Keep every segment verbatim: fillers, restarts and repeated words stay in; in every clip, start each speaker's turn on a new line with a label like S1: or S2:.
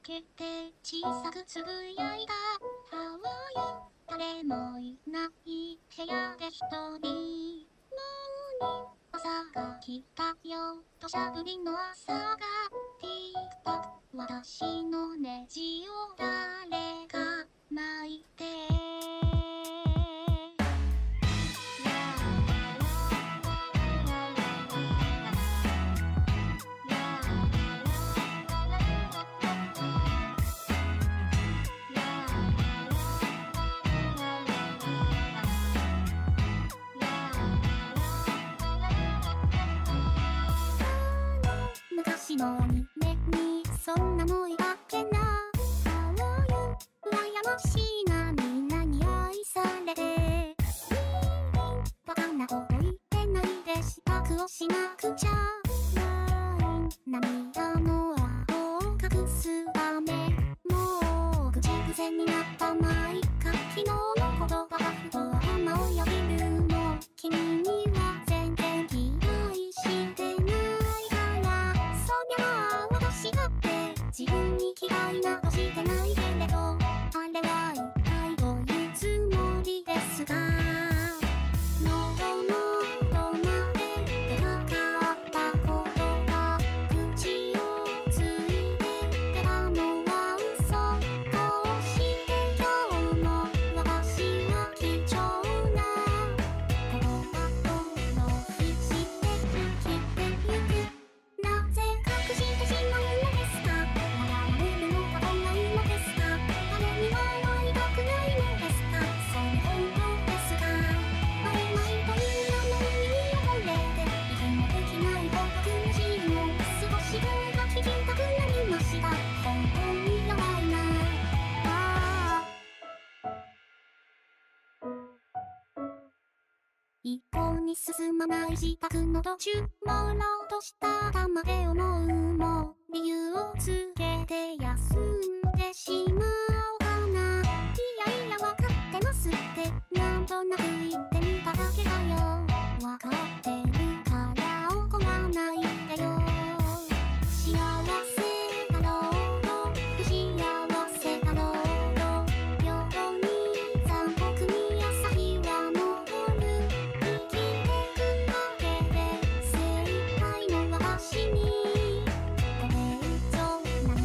S1: けて小さくつぶやいた。How are you? 誰もいない部屋で一人。もう朝が来たよ。土砂降りの朝が。ティークタック。私のネジを誰か巻いて。昔のアニメにそんなのいたっけな。How are you? 羨ましいな、みんなに愛されて。バカなこと言ってないで支度をしなくちゃ。涙の跡を隠すため。もう口癖になったまいか。昨日の言葉がふと頭をよぎるの。君には全然気愛してないからそりゃあ私だって自分に嫌いなどしてないけれど、あれは一体どういうつもりですか。喉のどまで出なかったことが口をついて出たのは嘘。こうして今日も私は貴重な言葉と浪費して生きてゆく。なぜ隠してしまうのですか。笑われるのが怖いのですか。誰にも会いたくないのですか。それ本当ですか。会えないという名前に汚れて息もできない僕のシーンを少しぐらい聞きたくなりました。本当に弱いなあ。一向に進まない支度の途中、朦朧とした頭で思うも理由をつけて休んでしまおうかな。いやいやわかってますってなんとなく言ってみただけだよ。わかってるから怒らないでよ。幸せだろうと不幸せだろうと平等に残酷に朝日は昇る。生きてくだけで精一杯の私にこれ以上何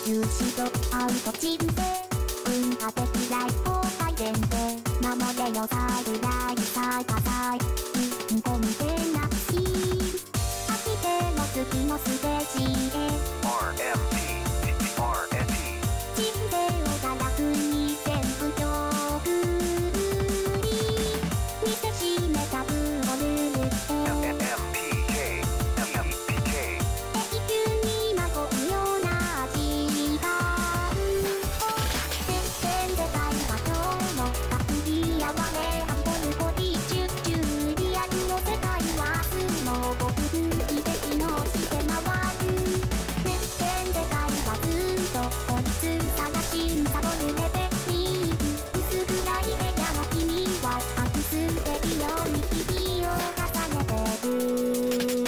S1: 有志とアウト人生文化的来訪体験で守れよ桜井サイカサイうんこみてなし飽きても次のステージへ
S2: アールエムピー アールエムピー
S1: 人生をガラスに全部曲り見せしめたブロルルって
S2: エムエムピーケー エムエムピーケー
S1: 永久にまごうような時間を全然でかい場所の学びやわれ半分ボディチュッチュリアルの世界はスノーボール奇跡のして回る全然でかいはずっと孤立探しサボるレベルに薄暗い部屋の君はアクスできるように日々を重ねてる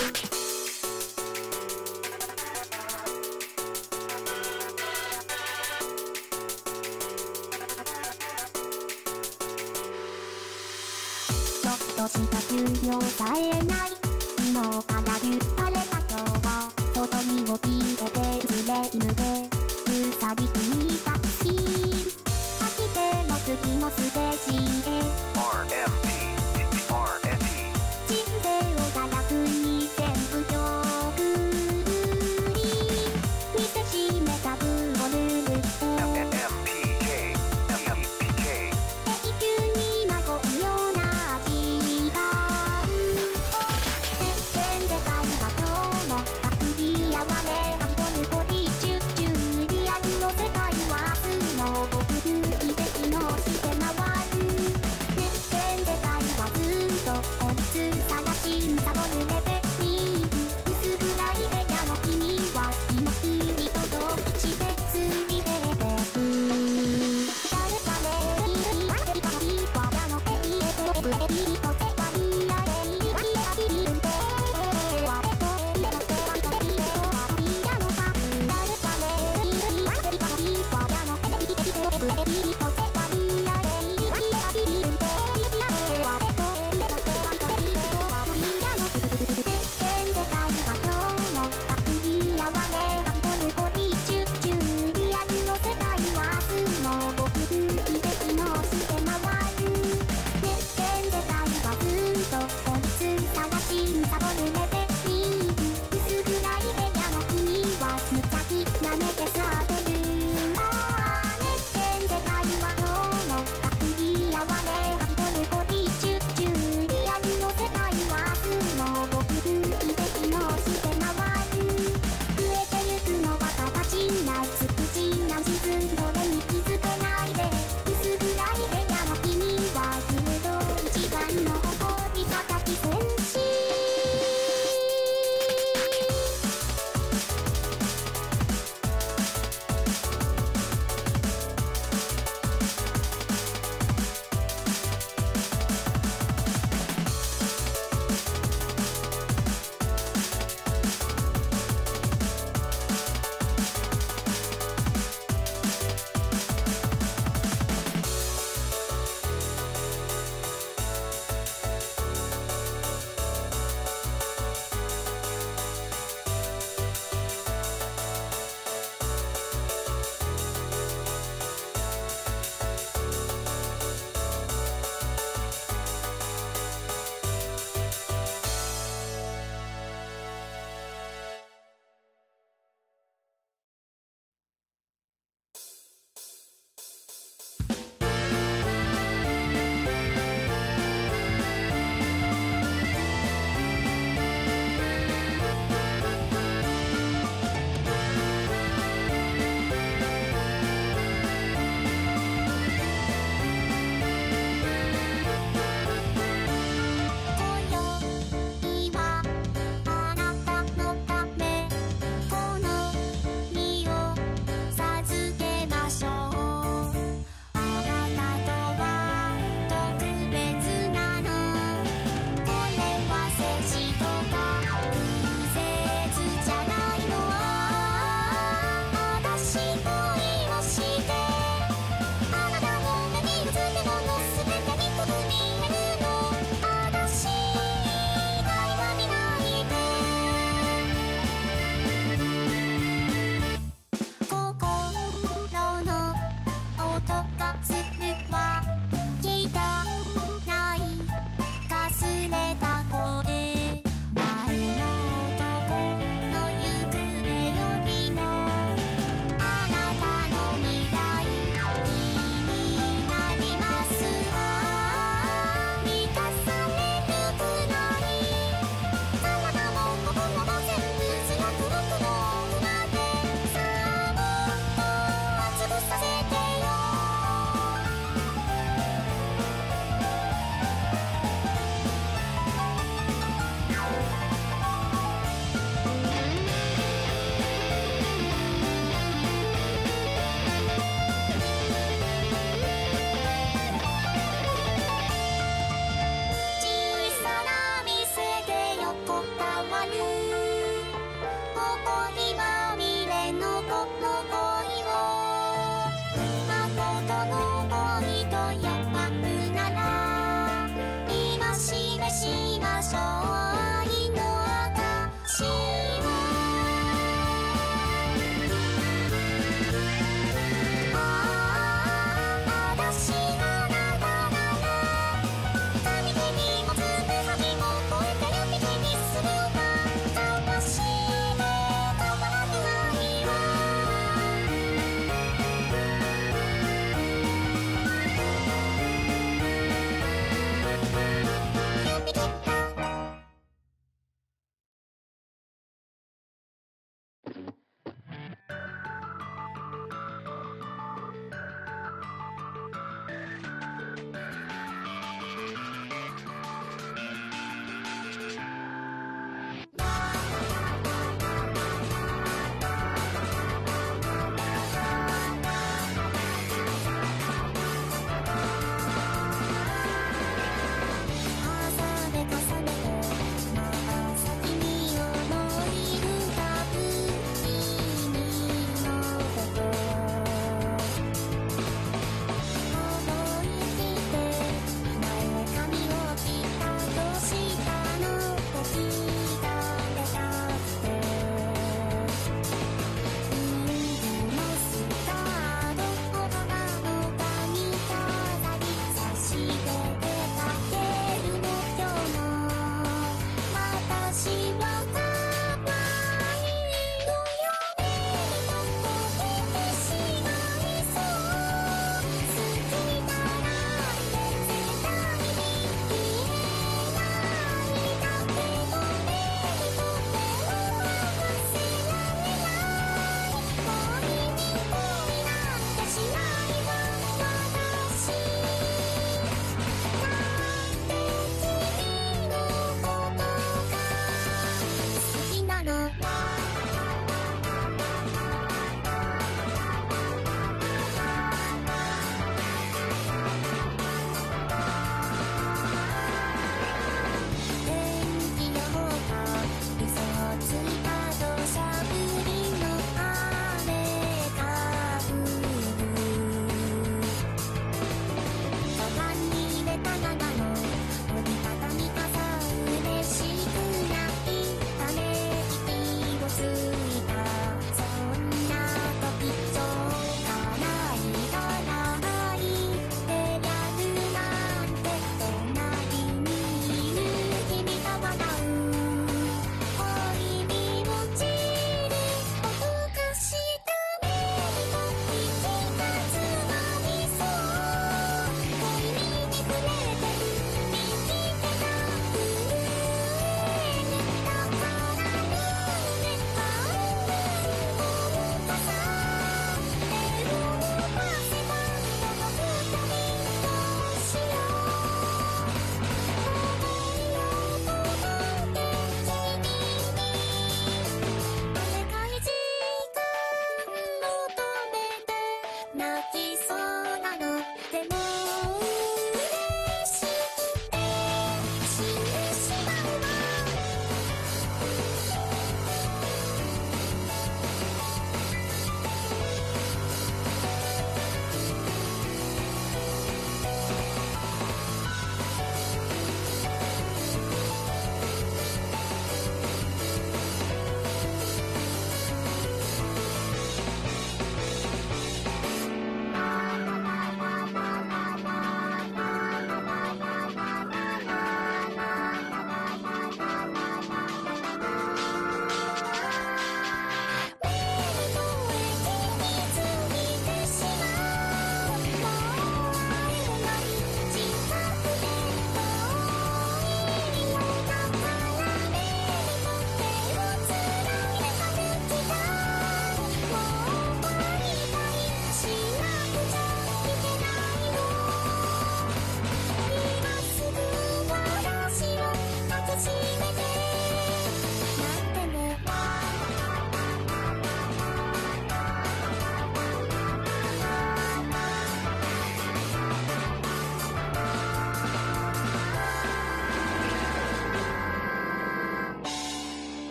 S1: ちょっとした休養さえない昨日から言われた今日は外に起きててずれ犬でうさぎくにタクシー飽きても次のステージへ
S2: アールエムピー アールエムピー
S1: 人生をガラスに全部曲り見せしめたブロルルって
S2: エムエムピーケー エムエムピーケー
S1: 永久にまごうような時間を全然でかい場所の学びやわれ半分ボディチュッチュリアルの世界はスノーボール奇跡のして回る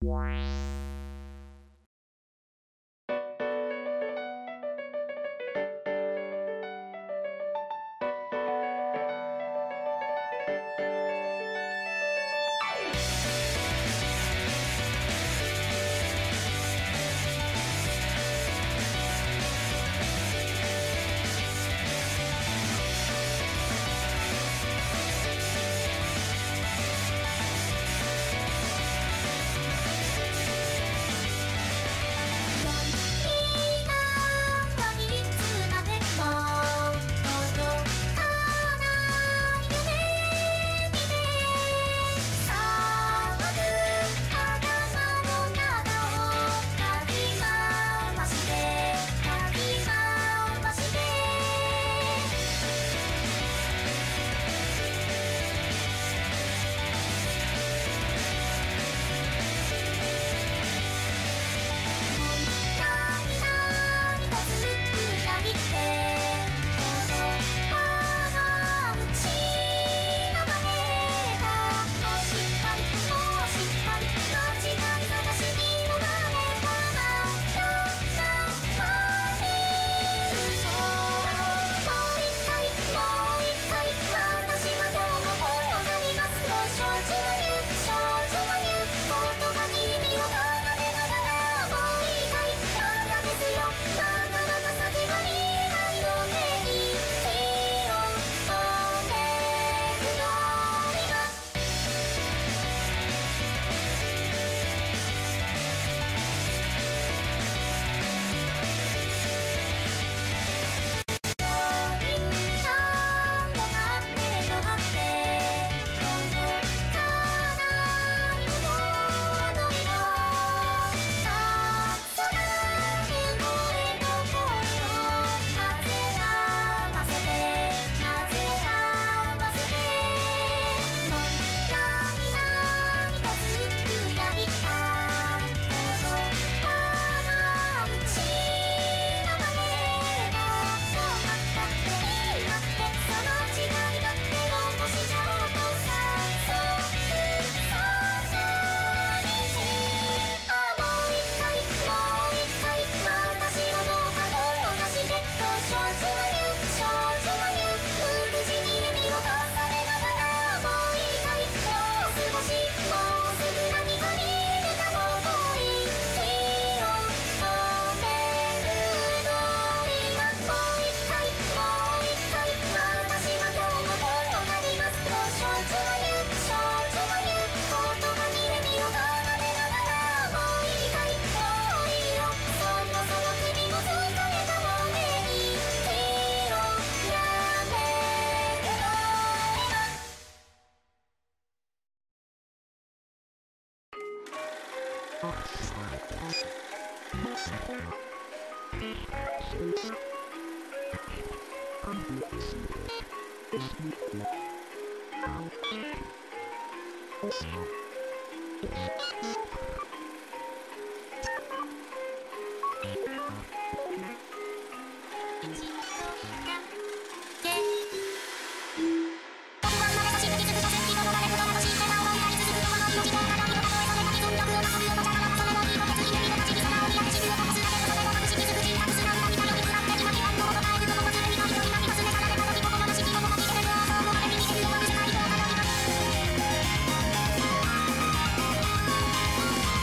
S1: 「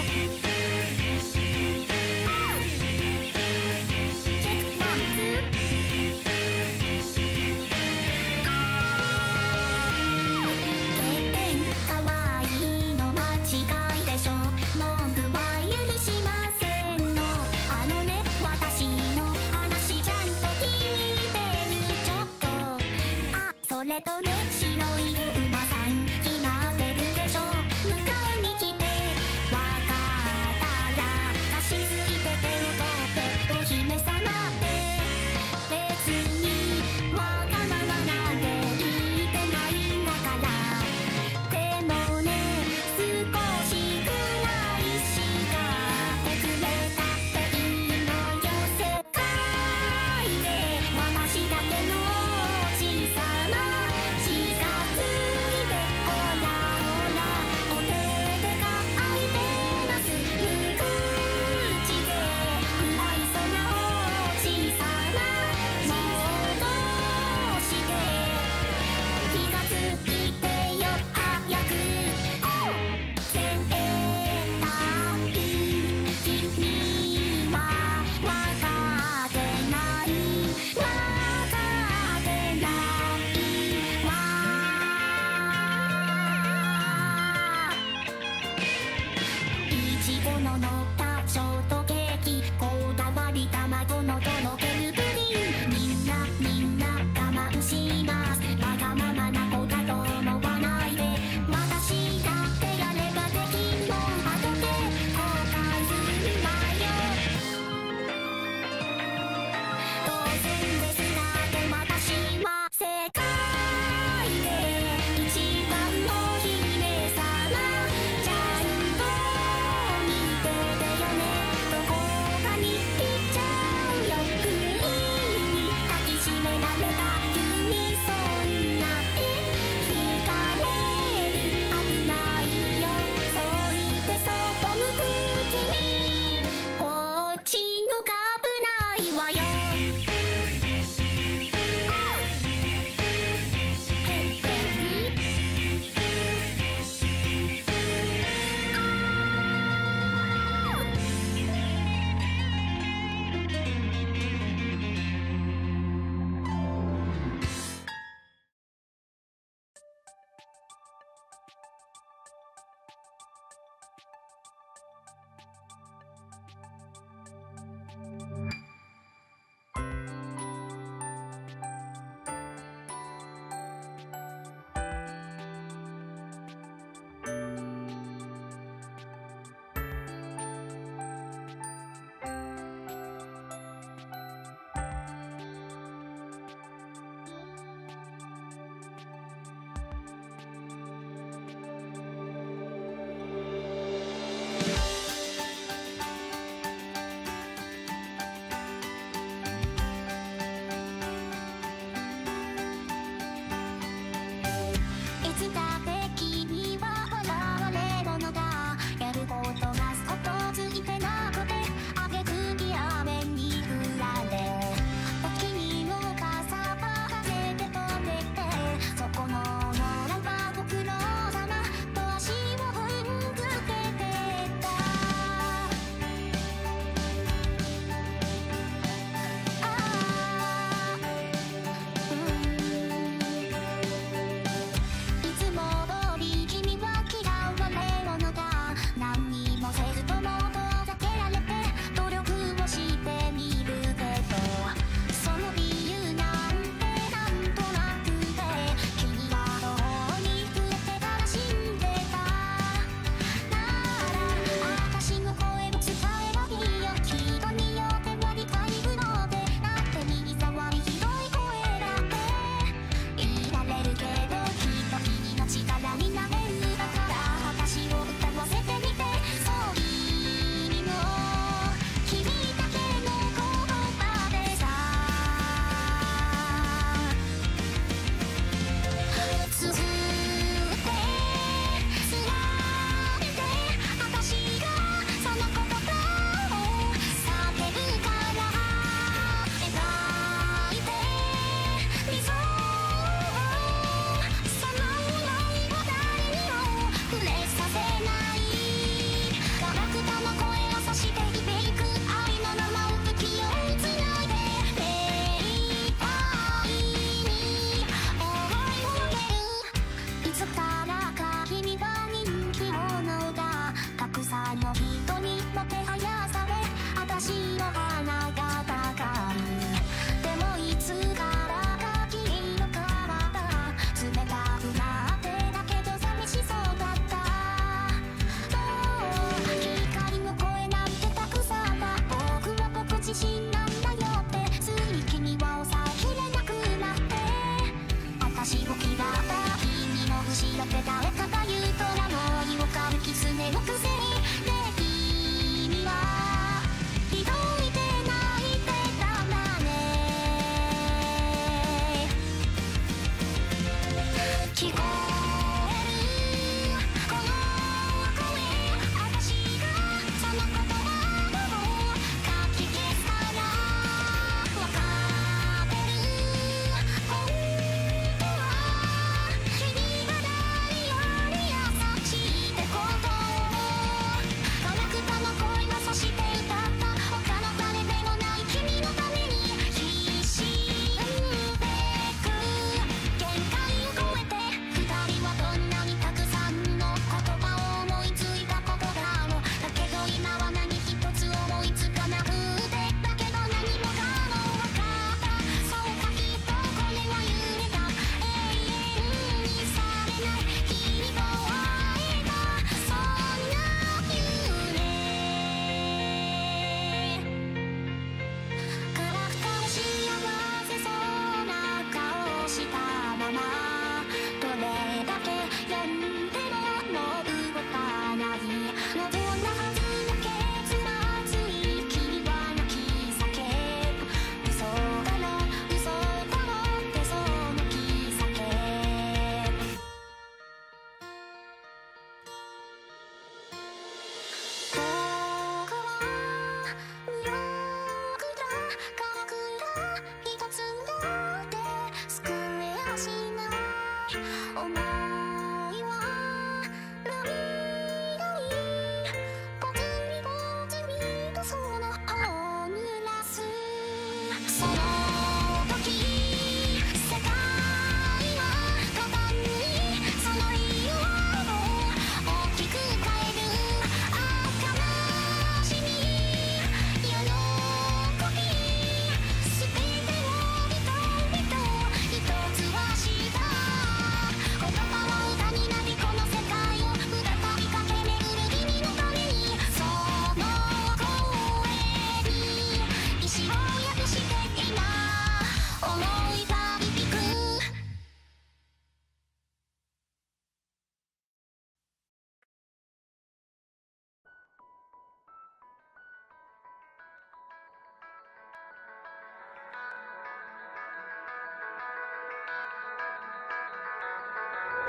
S1: それとね白い馬さん決まってるでしょ。迎えに来てわかったら貸し付いて手を取ってお姫様って別にわがままなんて言ってないんだから。でもね少しくらいしかってくれたっていいのよ。世界で私だけの小さなちゃんと見ててよ。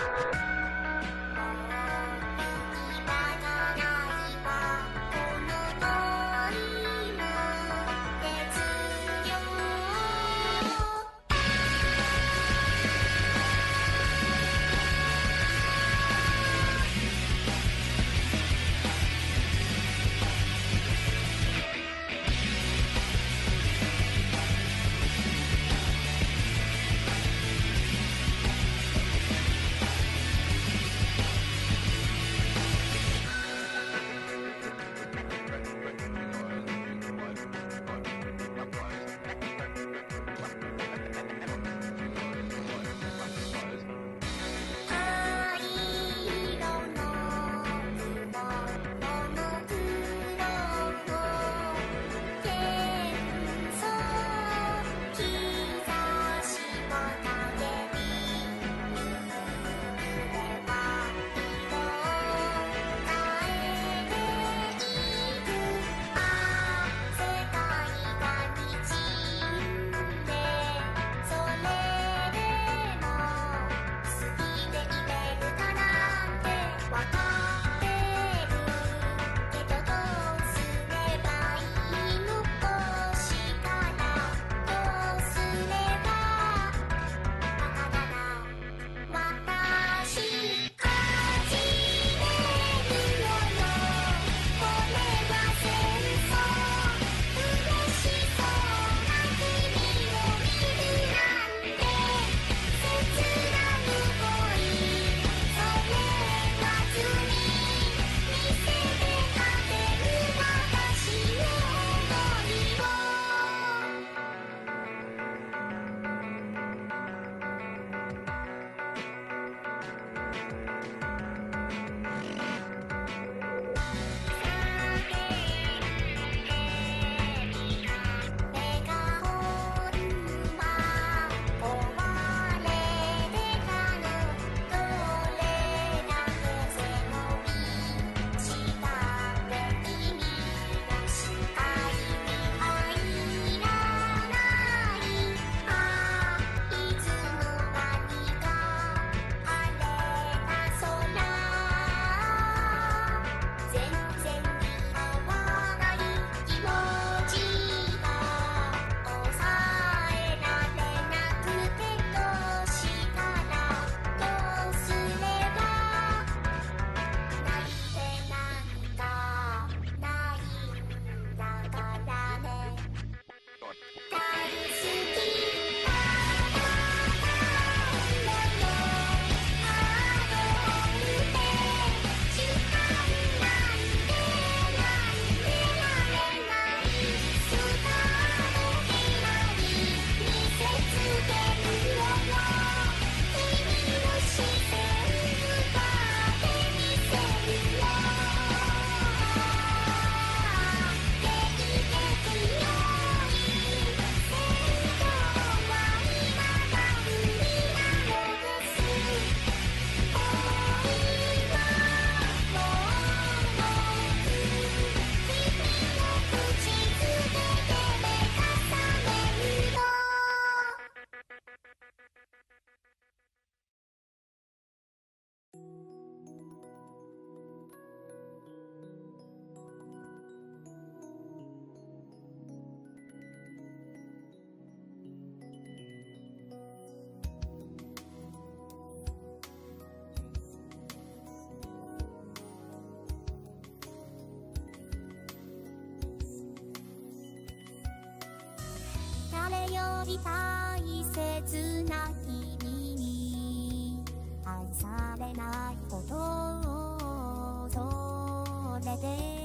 S1: り大切な君に愛されないことをそれで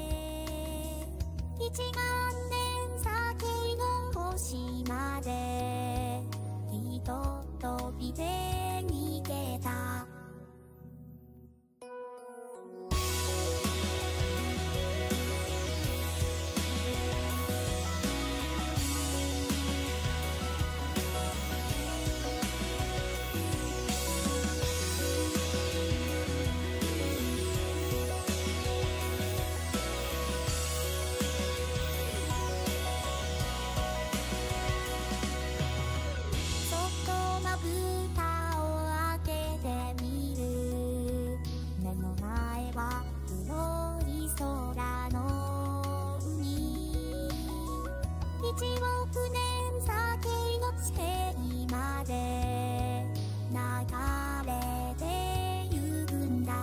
S1: 一万年先の星までひととびで逃げた「 いちおくねん先の地まで流れてゆくんだ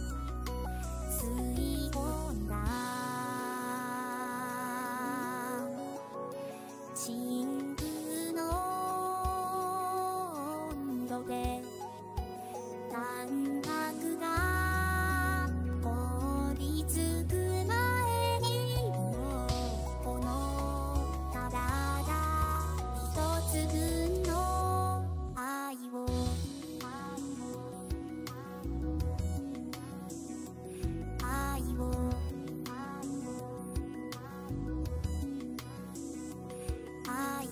S1: 吸い込んだ真空の温度で感覚が凍りつく前にもこの体一つ分の愛を愛を愛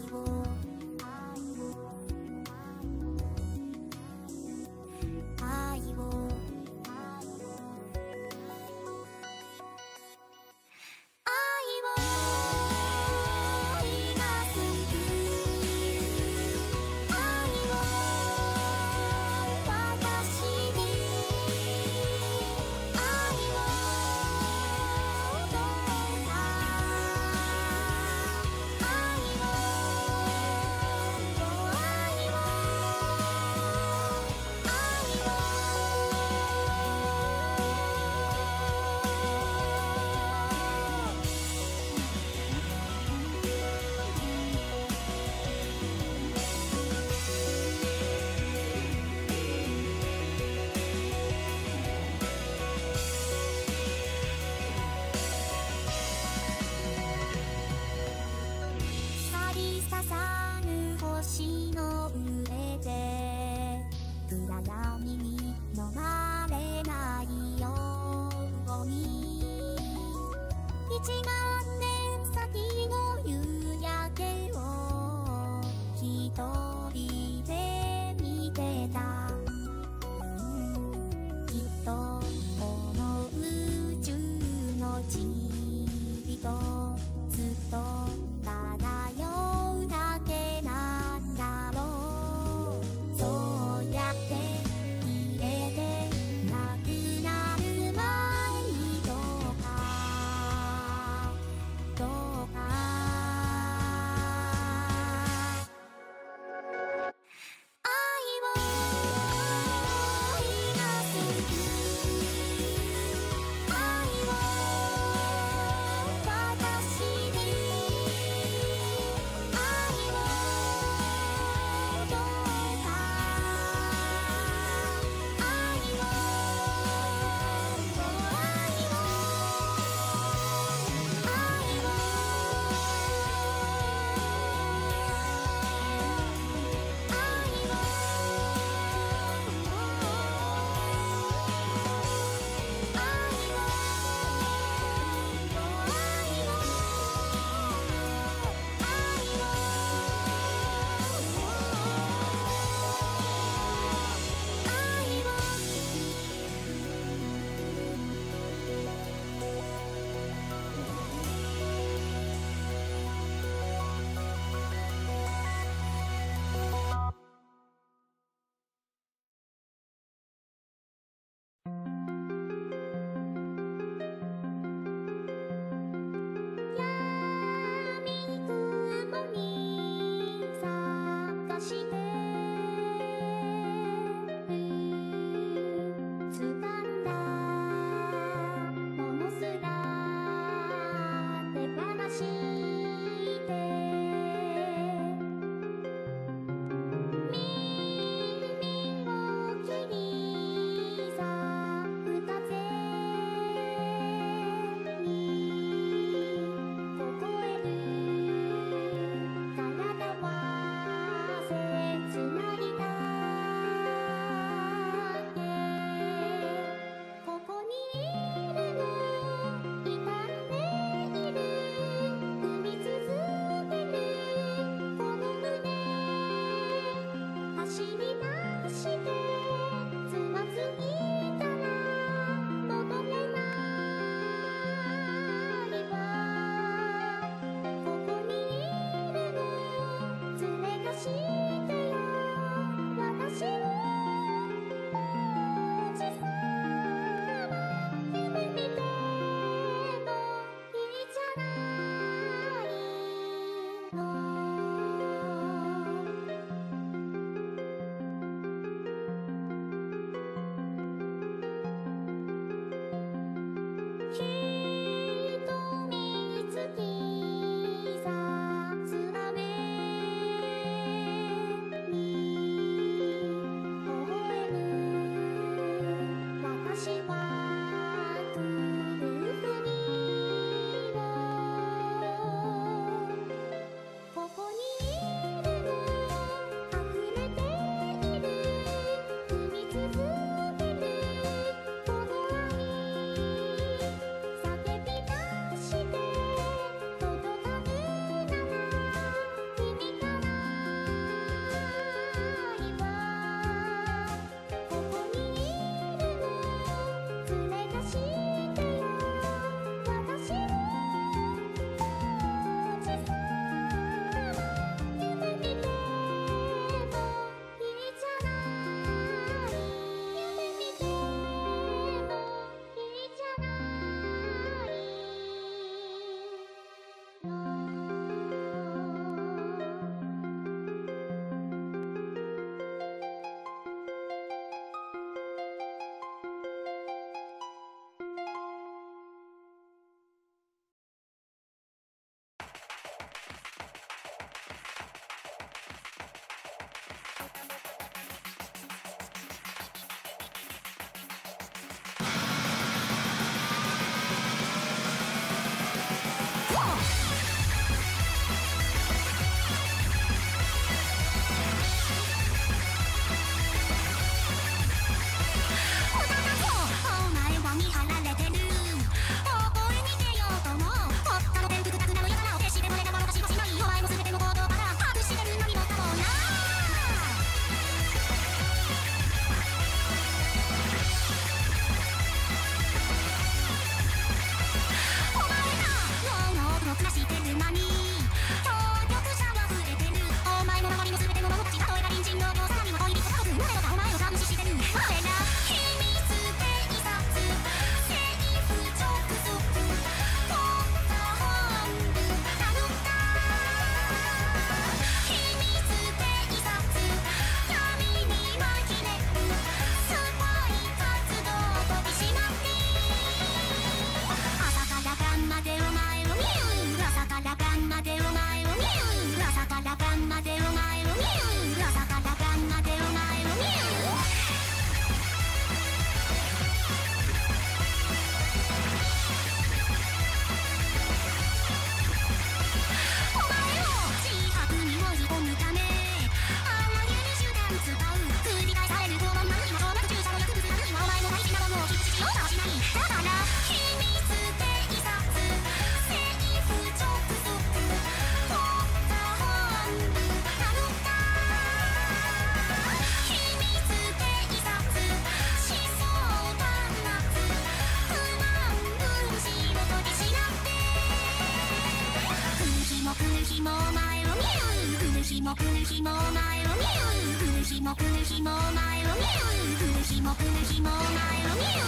S1: 日も前を見る来る日も来る日も前を見る来る日も来る日も前を見る来る日も来る日も前を見る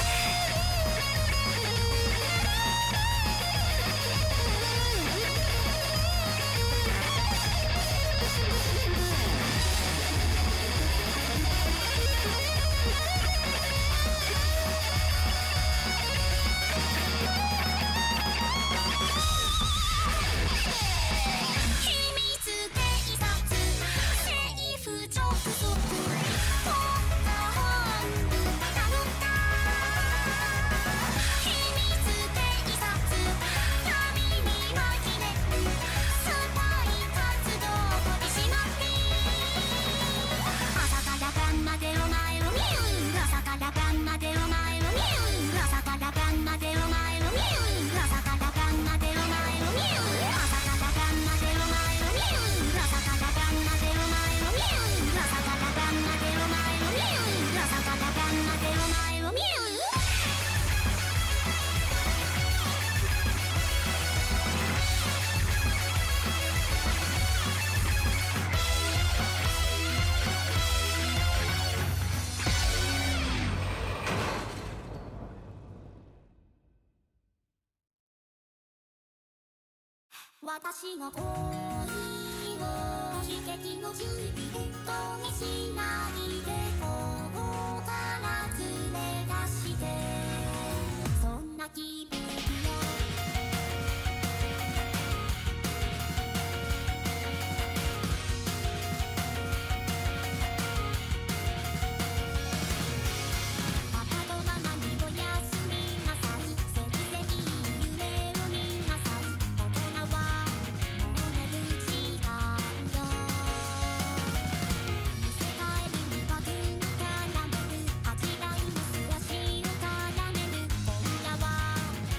S1: 私の恋を悲劇の準備とにしないでここから連れ出してそんな気分よパパとママにおやすみなさいせいぜい夢を見なさい大人は「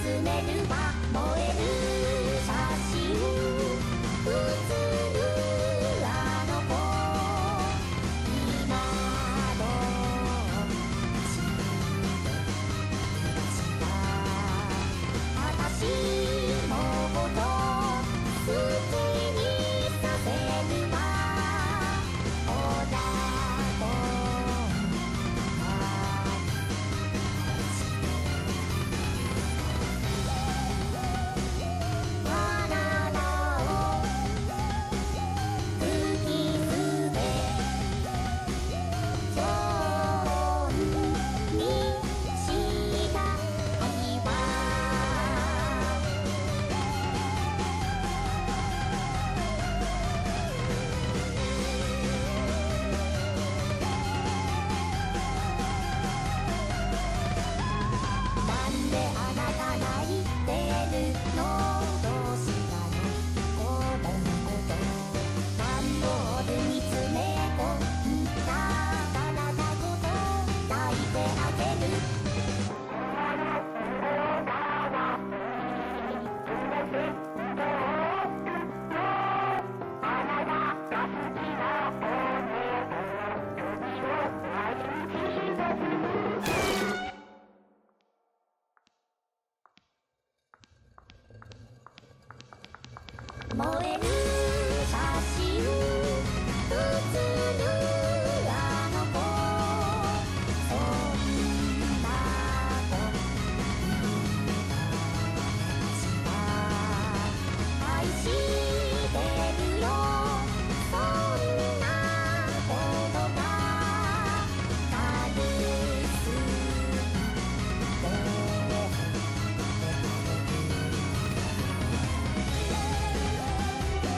S1: めるは燃える写真映るあの子今のちした私のこと好きにさせるわおだとあなたを吹きすべ今日にした愛はなんであなた泣いてるのどうしたの子供のこと段ボールに詰め込んだ体ごと抱いてあげる燃える写真映るあの子そんな子した愛してるよそんなことが軽すぎて「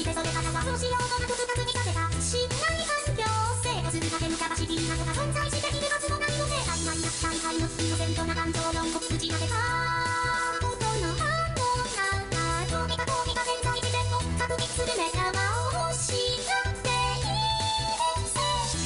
S1: してそれからはどうしようもなく深く見立てた信頼環境成功するだけのキャパシティなどが存在しているはずもないので大概な大概のイノセントな感情論を打ち立てた音の反応がどうにかどうにか現在時点を確認する目玉を欲しがっているぜ。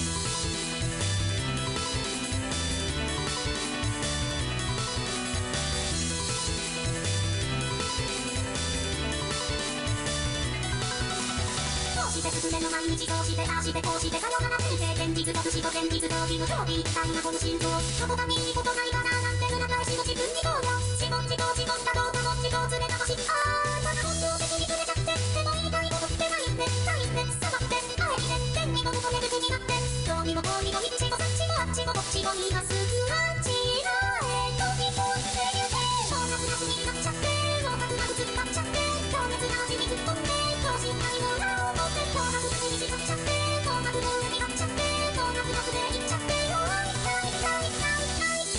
S1: こうして進めの毎日こうしてああしてこうしてさよなら先生現実と不死と現実逃避の競技みたいなこの心臓どこかにいいことないかななんて裏返しの自分にこうよ自問自答自問だどうかも自答ずれたしあーただ本能的にずれちゃってでも言いたいことってないんでないんでさばってあえて天にも求める気になってどうにもこうにもいっちもさっちもあっちもこっちも今すぐあちらへ飛び込んでゆけもうなくなくになっちゃってもうなくなく突っ張っちゃって強烈な味に突っ込んで等身大の裏を持ってもうなくなくにしちゃっちゃってもうなくの上になっちゃってもうなくなくでいっちゃってよあいたいたいたいたい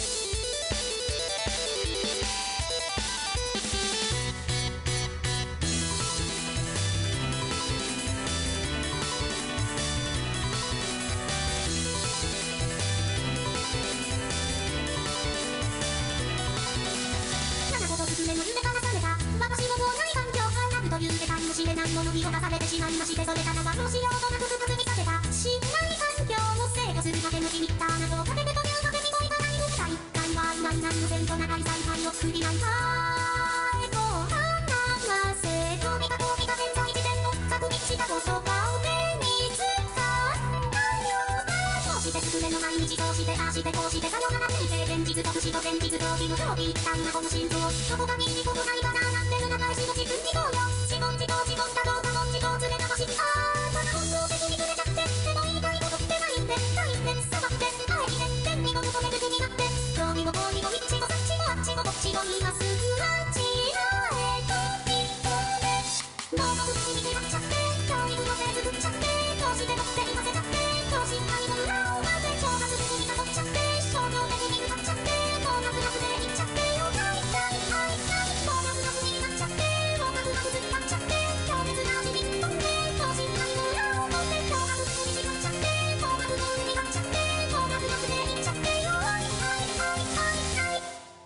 S1: 夢の夢から覚めた私の脳内環境からラブという世界も知れないものに侵されてしまいましてそれからはどうしようもなく深く見立てた信頼環境を制御するだけのリミッターなど壁でという壁にもいかないの大会は曖昧な無線と長い采配を作りないかエコー話せどうにかどうにか現在時点の確認した言葉を手につかんだよなこうして進めの毎日こうしてああしてこうしてさよなら先生現実と不死と現実逃避の競技みたいなこの心臓どこかにいいことないかななんて裏返しの自分にこうよ自問自答自問だどうかも自答ずれたしあーただ本能的にずれちゃってでも言いたいことってないんでないんでさばってあえて天にも求める気になってどうにもこうにもいっちもさっちもあっちもこっちも今すぐあちらへ飛び込んでもうの口に決まっちゃって教育の手作っちゃってどうしてもって言わせちゃって等身大の裏を混ぜ超発的に誘っちゃって商業的に歌っちゃってもうなくなくでいっちゃってよはいはいはいはいもうなくなくになっちゃってもうなくなく突っ張っちゃって強烈な味に飛んで等身大の裏を持って強発的にしまっちゃってもうなくの上になっちゃってもうなくなくでいっちゃってよはいはいはいはいはい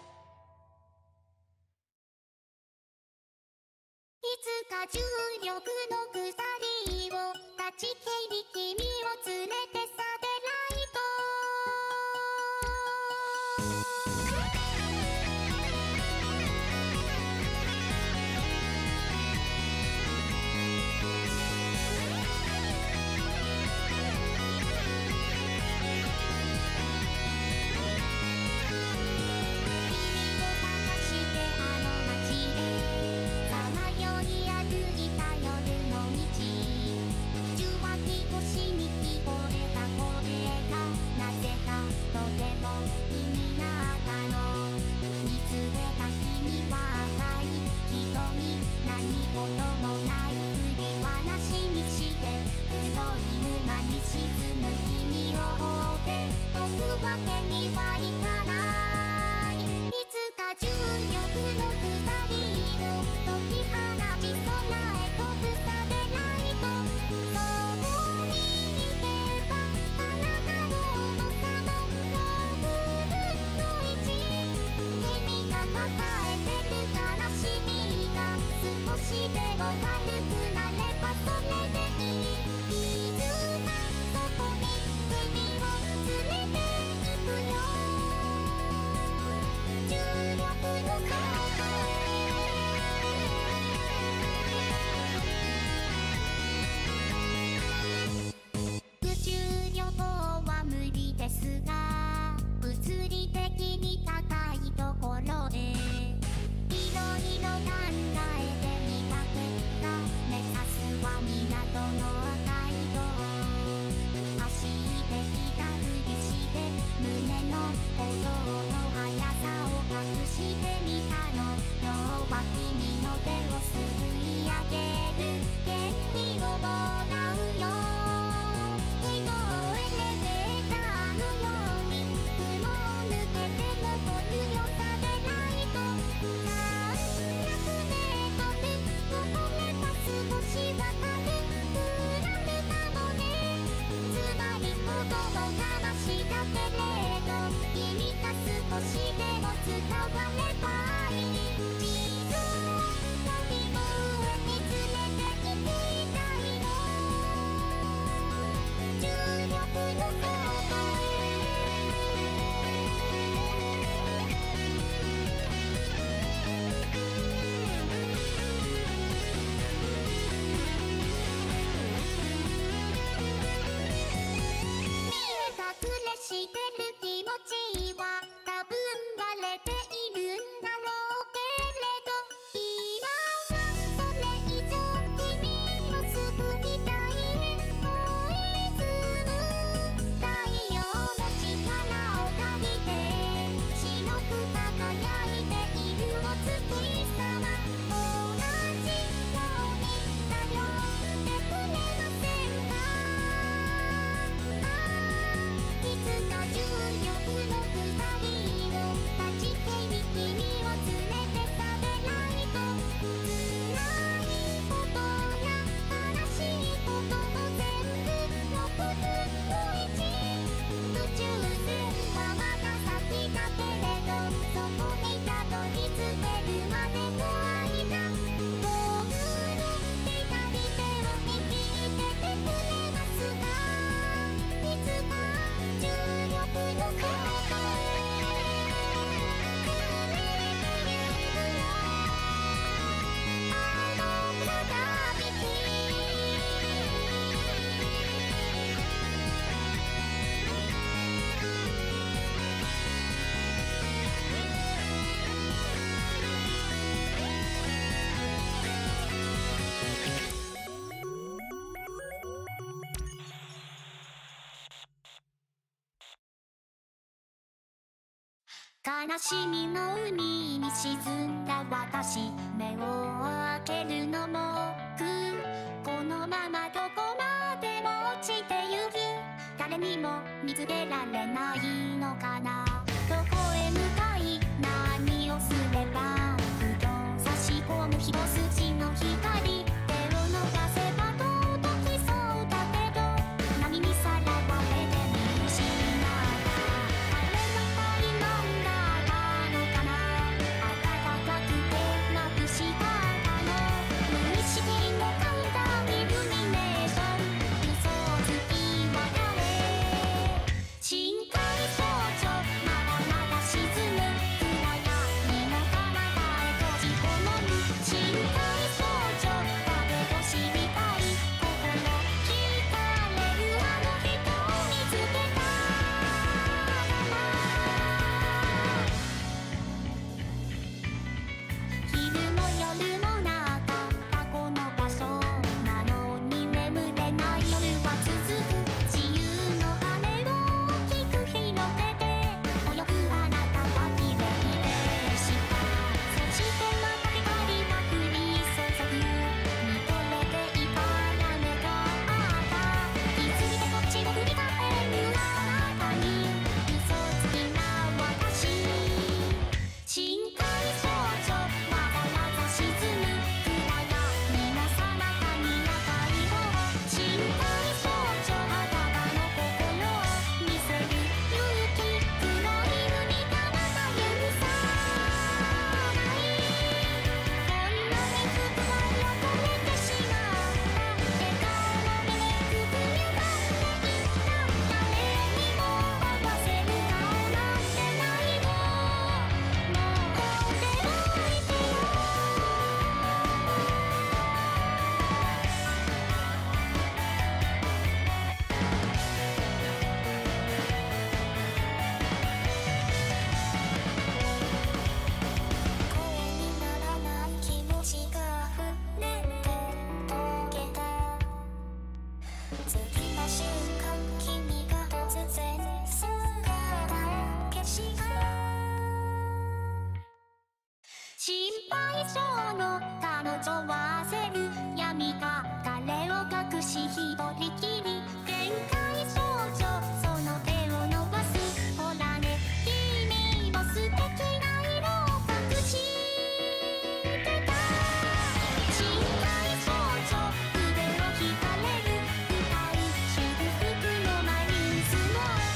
S1: いつか重力の鎖を断ち切り君を連れてサテライト君を探してあの街でさまよい歩いた夜の道受話器越しに聞こえた声がなぜかとても気になったの見つめた君は赤い瞳何事もないふり話にして黒い沼に沈む君を追って飛ぶわけにはいかないいつか重力の鎖を解き放ち備え飛ぶサテライトそこに行けばあなたの重さのろくぶんのいち君が抱えてる悲しみが少しでも悪くなればそれでいいいつかそこに君を連れて行くよ重力の壁宇宙旅行は無理ですが物理的に高いところへいろいろ考えてみた結果目指すは港の明か話だけれど君が少しでも伝わればいい。水の海も見つめていきたいの。重力のそばへ隠れしてる気持ちは多分バレているんだろうけれど、今はそれ以上君を救いたい。ポイズム太陽の力を借りて白く輝いているお月様、同じように頼ってくれませんか。いつか重力の二人の立ち消え君を連れて食べないと。辛いことや悲しいことも全部ろくぶのいち。宇宙船はまだ先だけれどそこにたどり着けるまでの間、僕の左手を握っててくれますか。いつか重力のそばへあの片道。悲しみの海に沈んだ私、目を開けるのも苦。このままどこまでも落ちてゆく。誰にも見つけられないのかな。どこへ向かい何をすればふと差し込む一筋の光。手を伸ばせば届きそうだけど波にさらわれて見失った。あれは一体何だったのかな。暖かくて眩しかったの。無意識のカウンターイルミネーション。嘘つきは誰。深海少女まだまだ沈む暗闇の彼方へ閉じこもる。深海少女だけど知りたい心惹かれるあの人を見つけたから。昼も夜もなかったこの場所なのに眠れない夜は続く。自由の羽を大きく広げて泳ぐあなたは綺麗でした。そしてまた光が降り注ぐ。見とれていたら目があった。気づいてこっちを振り返るあなたに嘘つきな私。深海少女わざわざ沈む暗闇の彼方に赤い方。深海少女裸の心を見せる勇気。黒い海がまた許さない。こんなに服が汚れてしまった笑顔の目くぐりがっていった。誰にも合わせる顔なんてないの。もう手を置いてよ。声にならない気持ちが溢れて溶けた。次の瞬間君が突然姿を消した。心配性の彼女は焦る。闇が彼を隠し一人きり。限界少女その手を伸ばす。ほらね君も素敵な色を隠してた。深海少女腕を引かれる。歌う祝福のマリンスの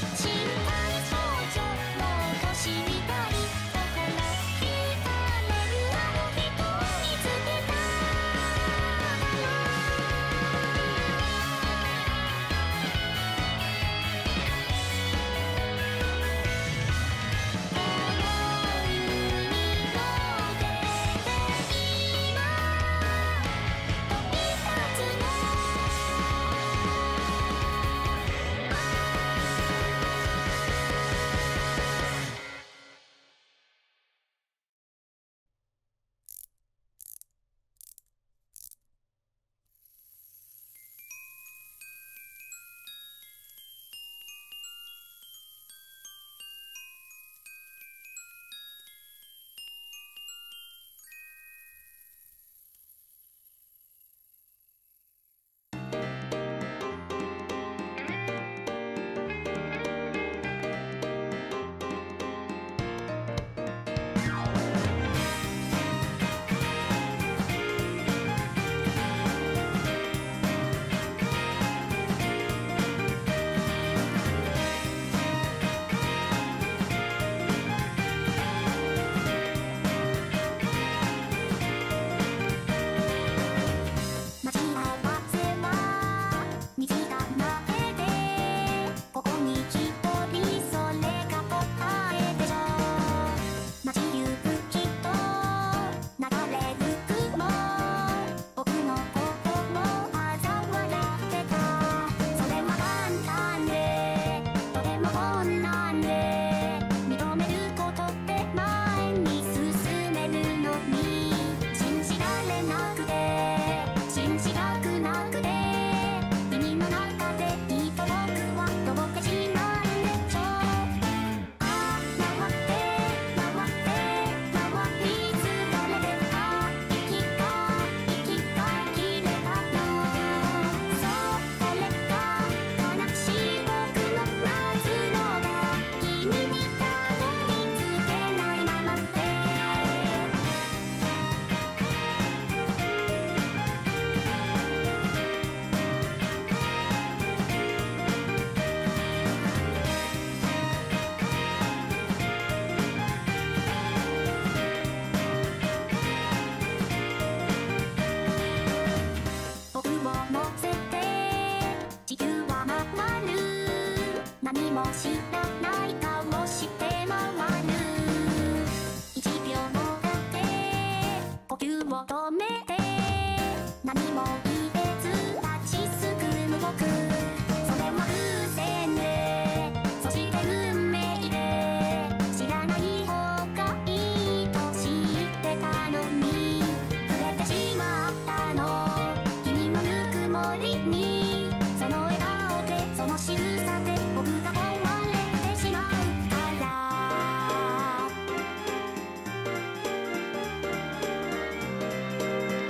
S1: 知らない顔して回る一秒もだけ呼吸を止めて何も言えず立ちすくむ僕それは偶然でそして運命で知らない方がいいと知ってたのに触れてしまったの君のぬくもりにその笑顔でその仕草で僕が壊れてしまうから「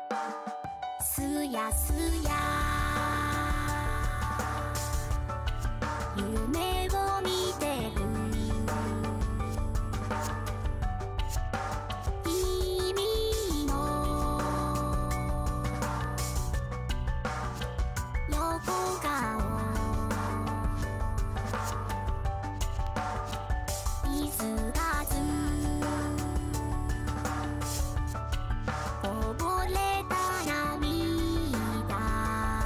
S1: すやすや夢を見てる君の横顔気づかずこぼれた涙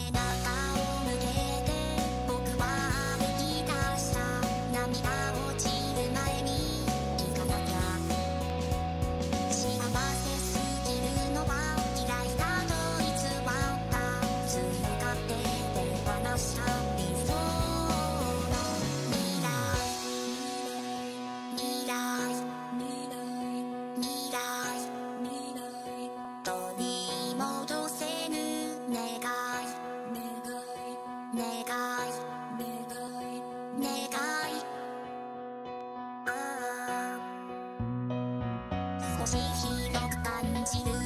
S1: 中を向けて僕は歩き出した。涙落ちる前に行かなきゃ。幸せすぎるのは嫌いだと偽った強がって手放した理想の未来。未来未来取り戻せぬ願い願い願い。ああ少しひどく感じる